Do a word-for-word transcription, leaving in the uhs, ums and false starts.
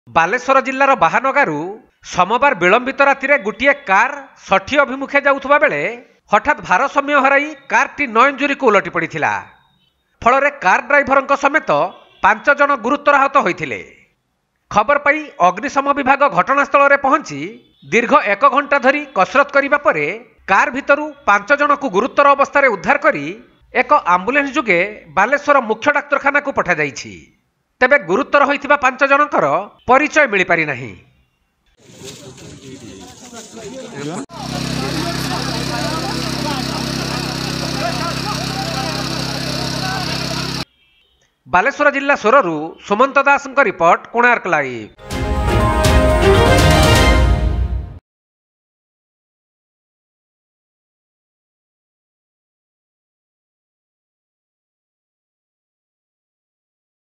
बालेश्वर जिल्लार बाहानगारू सोमवार विलंबित राति गोटे कार षठी अभिमुखे जाउथबा बेले हठात भारसाम्य हराई कारटी नयनजुरी को उलटी पड़िथिला। फल कार ड्राइवर समेत पांच जन गुरुतर आहत होइथिले। खबर पाई अग्निशम विभाग घटनास्थल में पहुंची दीर्घ एक घंटा धरी कसरत करिबा परे कार भितरु पांच जन को गुरुतर अवस्था उद्धार करी एक आंबुलेंस जुगे बालेश्वर मुख्य डाक्तरखाना को पठा जाइछि। तेबे गुरुतर होइथिबा पांच जनकर परिचय मिल पारि नाही। बालेश्वर जिला सोररू सुमंत दास रिपोर्ट, कोणार्क लाइव।